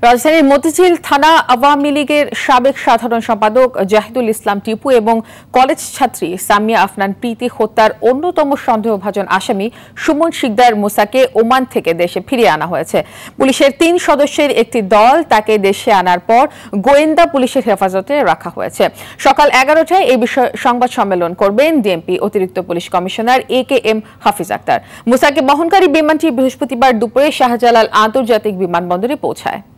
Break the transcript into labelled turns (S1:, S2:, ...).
S1: রাজধানীর মতিঝিল থানা আওয়ামী লীগের সাবেক সাধারণ সম্পাদক জাহিদুল ইসলাম টিপু এবং কলেজ ছাত্রী সামিয়া আফনান প্রীতি হত্যার অন্যতম সন্দেহভাজন আসামি সুমন শিকদার মুসাকে ওমান থেকে দেশে ফিরিয়ে আনা হয়েছে। পুলিশের 3 সদস্যের একটি দল তাকে দেশে আনার পর গোয়েন্দা পুলিশের হেফাজতে রাখা হয়েছে। সকাল 11টায় এই বিষয়ে সংবাদ সম্মেলন করবেন ডিএমপি অতিরিক্ত police commissioner AKM Hafiz Akhtar. মুসাকে বহনকারী বিমানটি বৃহস্পতিবার দুপুরে শাহজালাল আন্তর্জাতিক বিমানবন্দরে পৌঁছায়।